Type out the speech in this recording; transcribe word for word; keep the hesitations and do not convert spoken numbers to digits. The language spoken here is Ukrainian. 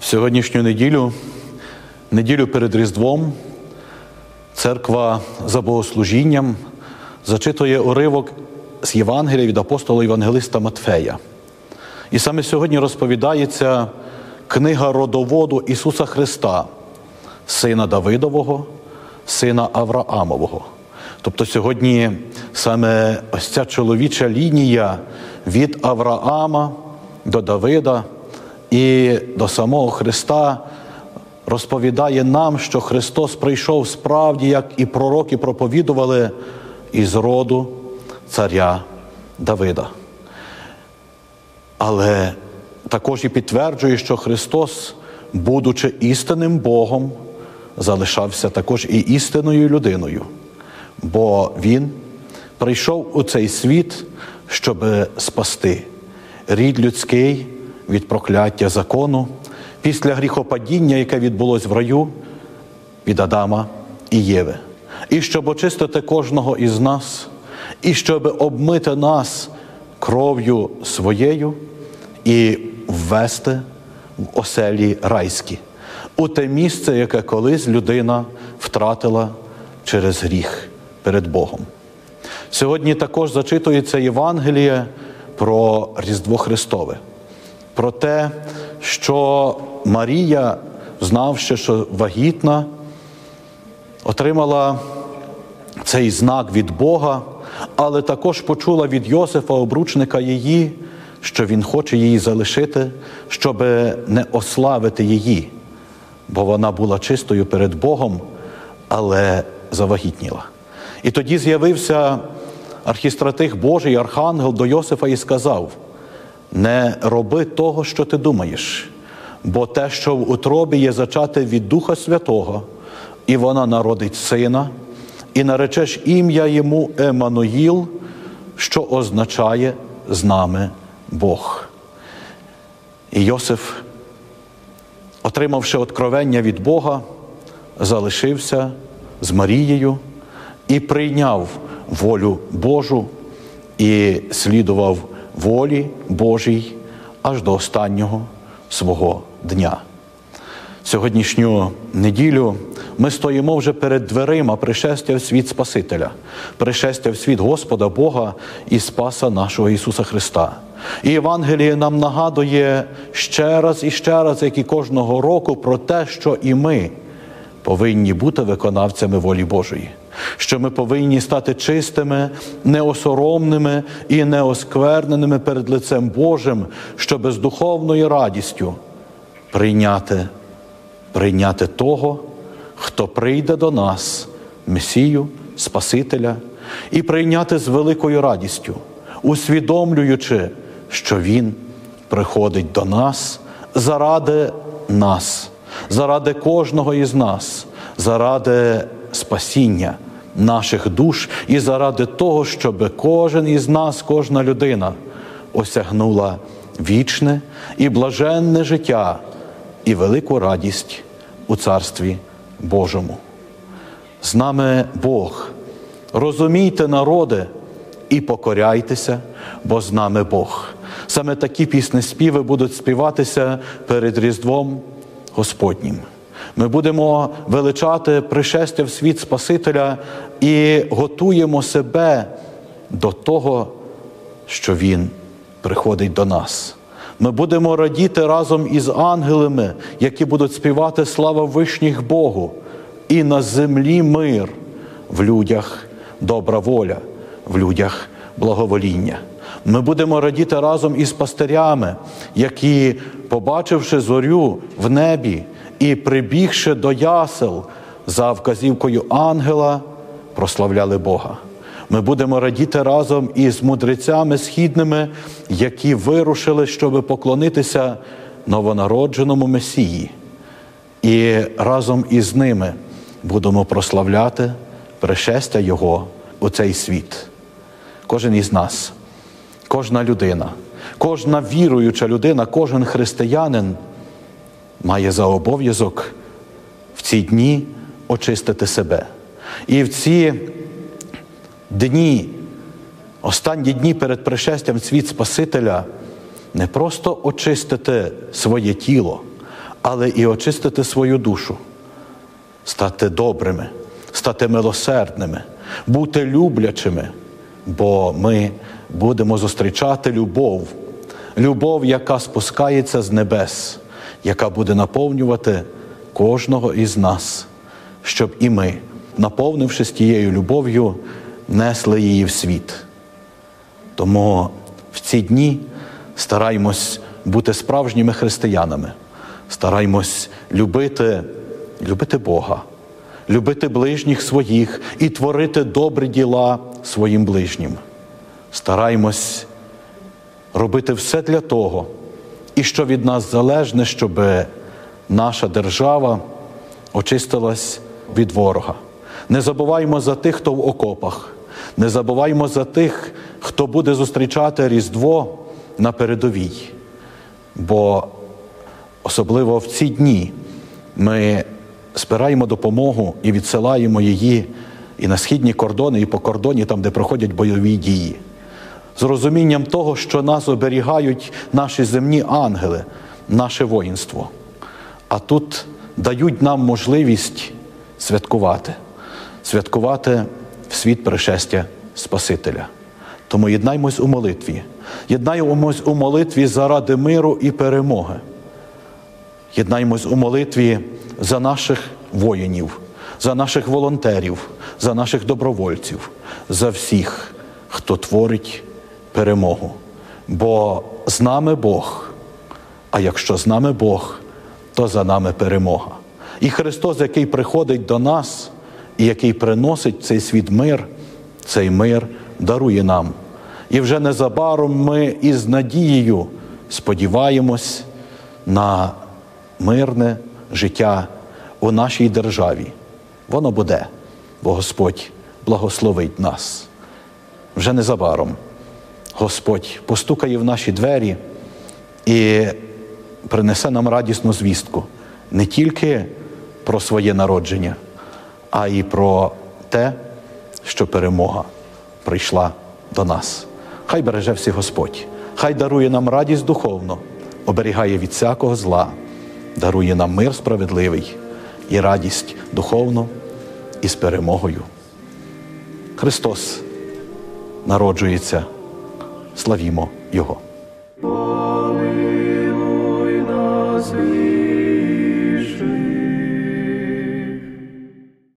Сьогоднішню неділю, неділю перед Різдвом, церква за богослужінням зачитує уривок з Євангелія від апостола-євангелиста Матфея. І саме сьогодні розповідається книга родоводу Ісуса Христа, сина Давидового, сина Авраамового. Тобто сьогодні саме ось ця чоловіча лінія від Авраама до Давида і до самого Христа розповідає нам, що Христос прийшов справді, як і пророки проповідували, із роду царя Давида. Але також і підтверджує, що Христос, будучи істинним Богом, залишався також і істинною людиною. Бо Він прийшов у цей світ, щоб спасти рід людський від прокляття закону, після гріхопадіння, яке відбулось в раю від Адама і Єви. І щоб очистити кожного із нас, і щоб обмити нас кров'ю своєю і ввести в оселі райські, у те місце, яке колись людина втратила через гріх перед Богом. Сьогодні також зачитується Євангеліє про Різдво Христове, про те, що Марія, знавши, що вагітна, отримала цей знак від Бога, але також почула від Йосифа, обручника її, що він хоче її залишити, щоб не ославити її, бо вона була чистою перед Богом, але завагітніла. І тоді з'явився архістратиг Божий, архангел до Йосифа і сказав: «Не роби того, що ти думаєш, бо те, що в утробі є зачате від Духа Святого, і вона народить сина, і наречеш ім'я йому Еммануїл, що означає «з нами Бог». І Йосиф, отримавши откровення від Бога, залишився з Марією і прийняв волю Божу і слідував волі Божій аж до останнього свого дня. Сьогоднішню неділю ми стоїмо вже перед дверима пришестя в світ Спасителя, пришестя в світ Господа Бога і Спаса нашого Ісуса Христа. І Євангеліє нам нагадує ще раз і ще раз, як і кожного року, про те, що і ми повинні бути виконавцями волі Божої. Що ми повинні стати чистими, неосоромними і неоскверненими перед лицем Божим, щоб з духовною радістю прийняти, прийняти того, хто прийде до нас, Месію, Спасителя, і прийняти з великою радістю, усвідомлюючи, що Він приходить до нас заради нас, заради кожного із нас, заради спасіння наших душ і заради того, щоб кожен із нас, кожна людина осягнула вічне і блаженне життя і велику радість у Царстві Божому. З нами Бог. Розумійте, народи, і покоряйтеся, бо з нами Бог. Саме такі піснеспіви будуть співатися перед Різдвом Господнім. Ми будемо величати пришестя в світ Спасителя і готуємо себе до того, що Він приходить до нас. Ми будемо радіти разом із ангелами, які будуть співати слава вишніх Богу, і на землі мир, в людях добра воля, в людях благовоління. Ми будемо радіти разом із пастирями, які, побачивши зорю в небі і прибігши до ясел за вказівкою ангела, прославляли Бога. Ми будемо радіти разом із мудрецями східними, які вирушили, щоб поклонитися новонародженому Месії. І разом із ними будемо прославляти пришестя Його у цей світ. Кожен із нас, кожна людина, кожна віруюча людина, кожен християнин має за обов'язок в ці дні очистити себе. І в ці дні, останні дні перед пришестям в світ Спасителя, не просто очистити своє тіло, але і очистити свою душу, стати добрими, стати милосердними, бути люблячими, бо ми будемо зустрічати любов, любов, яка спускається з небес, яка буде наповнювати кожного із нас, щоб і ми, наповнившись тією любов'ю, несли її в світ. Тому в ці дні стараймось бути справжніми християнами, стараймось любити, любити Бога, любити ближніх своїх і творити добрі діла своїм ближнім. Стараймось робити все для того, і що від нас залежне, щоб наша держава очистилась від ворога. Не забуваймо за тих, хто в окопах, не забуваймо за тих, хто буде зустрічати Різдво на передовій. Бо особливо в ці дні ми збираємо допомогу і відсилаємо її і на східні кордони, і по кордоні, там, де проходять бойові дії. З розумінням того, що нас оберігають наші земні ангели, наше воїнство. А тут дають нам можливість святкувати. Святкувати в світ пришестя Спасителя. Тому єднаймось у молитві. Єднаймось у молитві заради миру і перемоги. Єднаймось у молитві за наших воїнів, за наших волонтерів, за наших добровольців, за всіх, хто творить перемогу. Бо з нами Бог, а якщо з нами Бог, то за нами перемога. І Христос, який приходить до нас, і який приносить в цей світ мир, цей мир дарує нам. І вже незабаром ми із надією сподіваємось на мирне життя у нашій державі. Воно буде, бо Господь благословить нас. Вже незабаром Господь постукає в наші двері і принесе нам радісну звістку не тільки про своє народження, а й про те, що перемога прийшла до нас. Хай береже всіх Господь, хай дарує нам радість духовну, оберігає від всякого зла, дарує нам мир справедливий і радість духовну із перемогою. Христос народжується, славімо Його.